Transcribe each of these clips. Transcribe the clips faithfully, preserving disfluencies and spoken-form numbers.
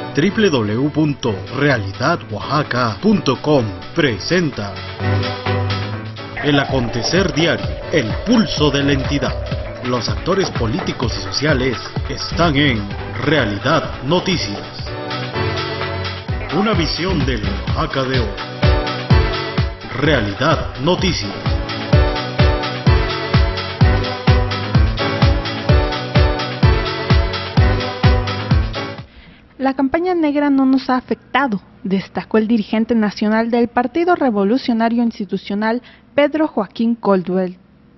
doble u doble u doble u punto realidad oaxaca punto com presenta el acontecer diario, el pulso de la entidad. Los actores políticos y sociales están en Realidad Noticias. Una visión del Oaxaca de hoy. Realidad Noticias. La campaña negra no nos ha afectado, destacó el dirigente nacional del Partido Revolucionario Institucional, Pedro Joaquín Caldwell.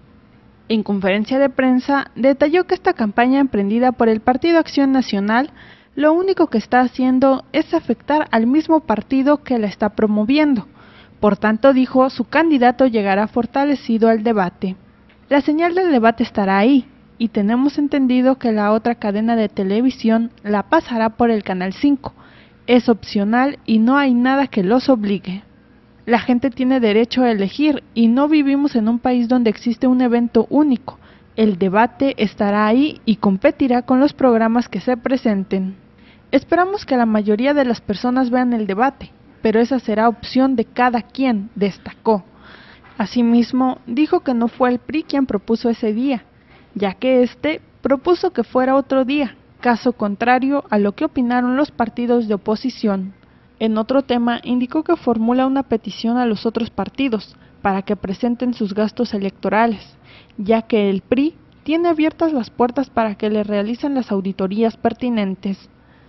En conferencia de prensa, detalló que esta campaña emprendida por el Partido Acción Nacional, lo único que está haciendo es afectar al mismo partido que la está promoviendo. Por tanto, dijo, su candidato llegará fortalecido al debate. La señal del debate estará ahí, y tenemos entendido que la otra cadena de televisión la pasará por el Canal cinco. Es opcional y no hay nada que los obligue. La gente tiene derecho a elegir y no vivimos en un país donde existe un evento único. El debate estará ahí y competirá con los programas que se presenten. Esperamos que la mayoría de las personas vean el debate, pero esa será opción de cada quien, destacó. Asimismo, dijo que no fue el P R I quien propuso ese día, ya que este propuso que fuera otro día, caso contrario a lo que opinaron los partidos de oposición. En otro tema, indicó que formula una petición a los otros partidos para que presenten sus gastos electorales, ya que el P R I tiene abiertas las puertas para que le realicen las auditorías pertinentes.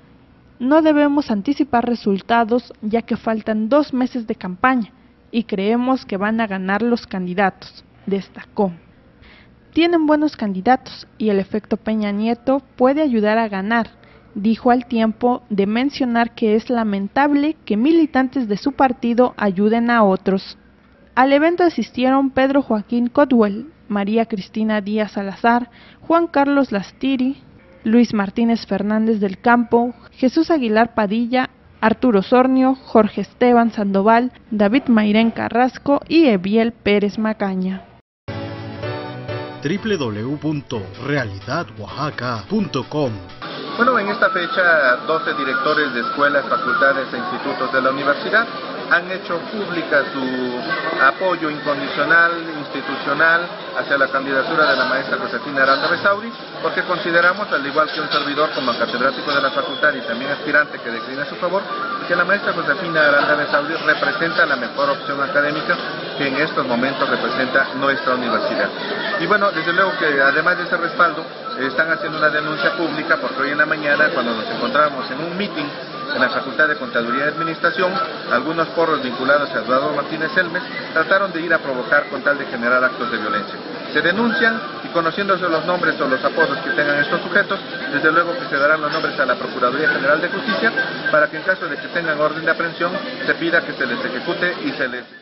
No debemos anticipar resultados, ya que faltan dos meses de campaña y creemos que van a ganar los candidatos, destacó. Tienen buenos candidatos y el efecto Peña Nieto puede ayudar a ganar, dijo al tiempo de mencionar que es lamentable que militantes de su partido ayuden a otros. Al evento asistieron Pedro Joaquín Caldwell, María Cristina Díaz Salazar, Juan Carlos Lastiri, Luis Martínez Fernández del Campo, Jesús Aguilar Padilla, Arturo Sornio, Jorge Esteban Sandoval, David Mairén Carrasco y Eviel Pérez Macaña. doble u doble u doble u punto realidad oaxaca punto com. Bueno, en esta fecha, doce directores de escuelas, facultades e institutos de la universidad han hecho pública su apoyo incondicional, institucional, hacia la candidatura de la maestra Josefina Aranda Besauri, porque consideramos, al igual que un servidor como catedrático de la facultad y también aspirante que declina a su favor, que la maestra Josefina Aranda Besauri representa la mejor opción académica que en estos momentos representa nuestra universidad. Y bueno, desde luego que además de ese respaldo, están haciendo una denuncia pública porque hoy en la mañana, cuando nos encontramos en un meeting en la Facultad de Contaduría y Administración, algunos porros vinculados a Eduardo Martínez Elmes trataron de ir a provocar con tal de generar actos de violencia. Se denuncian y, conociéndose los nombres o los apodos que tengan estos sujetos, desde luego que se darán los nombres a la Procuraduría General de Justicia para que en caso de que tengan orden de aprehensión se pida que se les ejecute y se les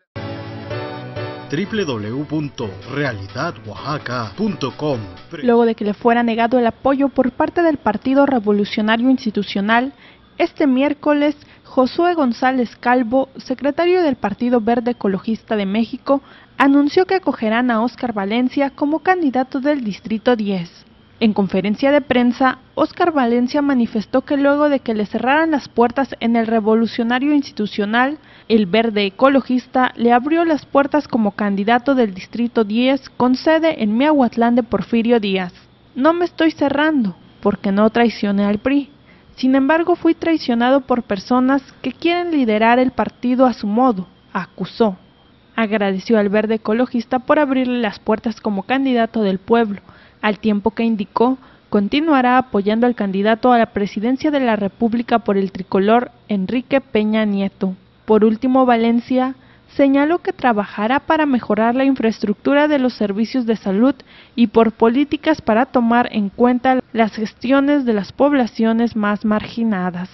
doble u doble u doble u punto realidad oaxaca punto com. Luego de que le fuera negado el apoyo por parte del Partido Revolucionario Institucional, este miércoles, Josué González Calvo, secretario del Partido Verde Ecologista de México, anunció que acogerán a Óscar Valencia como candidato del Distrito diez. En conferencia de prensa, Óscar Valencia manifestó que luego de que le cerraran las puertas en el Revolucionario Institucional, el Verde Ecologista le abrió las puertas como candidato del Distrito diez con sede en Miahuatlán de Porfirio Díaz. No me estoy cerrando, porque no traicioné al P R I. Sin embargo, fui traicionado por personas que quieren liderar el partido a su modo, acusó. Agradeció al Verde Ecologista por abrirle las puertas como candidato del pueblo, al tiempo que indicó continuará apoyando al candidato a la presidencia de la República por el tricolor, Enrique Peña Nieto. Por último, Valencia señaló que trabajará para mejorar la infraestructura de los servicios de salud y por políticas para tomar en cuenta las gestiones de las poblaciones más marginadas.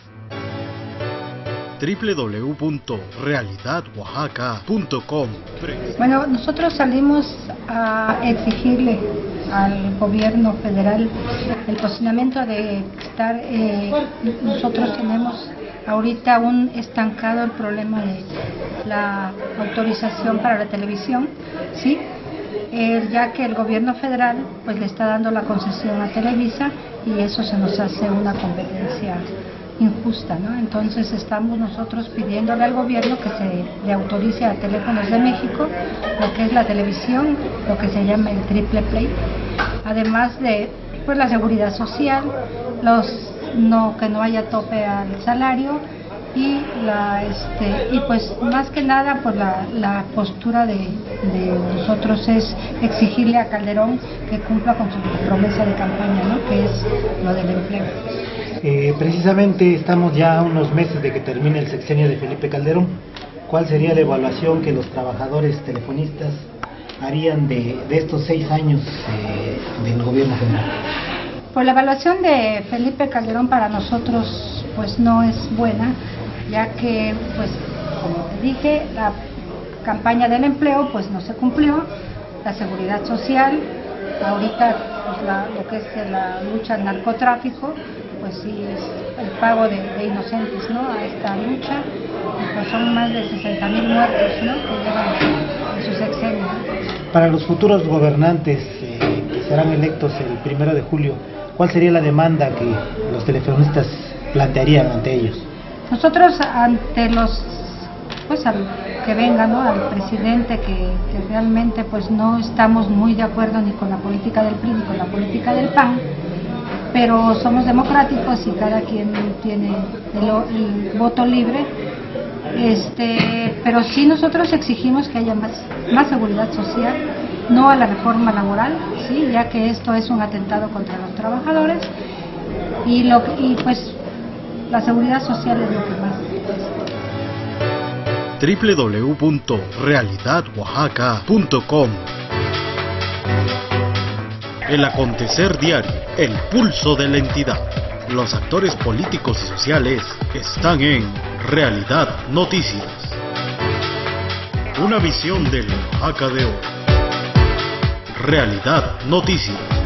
doble u doble u doble u punto realidad oaxaca punto com. Bueno, nosotros salimos a exigirle al gobierno federal el posicionamiento de estar, eh, nosotros tenemos ahorita un estancado el problema de la autorización para la televisión, ¿sí? Eh, ya que el gobierno federal pues le está dando la concesión a Televisa y eso se nos hace una competencia injusta, ¿no? Entonces estamos nosotros pidiéndole al gobierno que se le autorice a Teléfonos de México lo que es la televisión, lo que se llama el triple play, además de pues la seguridad social, los no que no haya tope al salario y la este y pues más que nada pues la, la postura de, de nosotros es exigirle a Calderón que cumpla con su promesa de campaña, ¿no? Que es lo del empleo. Eh, precisamente estamos ya a unos meses de que termine el sexenio de Felipe Calderón. ¿Cuál sería la evaluación que los trabajadores telefonistas harían de, de estos seis años eh, del gobierno federal? Pues la evaluación de Felipe Calderón para nosotros pues no es buena, ya que pues como te dije, la campaña del empleo pues no se cumplió, la seguridad social, ahorita pues, la, lo que es la lucha al narcotráfico, pues sí es el pago de, de inocentes, ¿no? A esta lucha, y pues son más de sesenta mil muertos, ¿no? Que llevan en su sexenio. Para los futuros gobernantes eh, que serán electos el primero de julio, ¿cuál sería la demanda que los telefonistas plantearían ante ellos? Nosotros ante los, pues al que venga, ¿no? Al presidente que, que realmente pues no estamos muy de acuerdo ni con la política del P R I ni con la política del P A N, pero somos democráticos y cada quien tiene el, el voto libre, este, pero sí nosotros exigimos que haya más, más seguridad social, no a la reforma laboral, sí, ya que esto es un atentado contra los trabajadores y lo y pues la seguridad social es lo que más. doble u doble u doble u punto realidad oaxaca punto com. El acontecer diario, el pulso de la entidad. Los actores políticos y sociales están en Realidad Noticias. Una visión del Oaxaca de hoy. Realidad Noticias.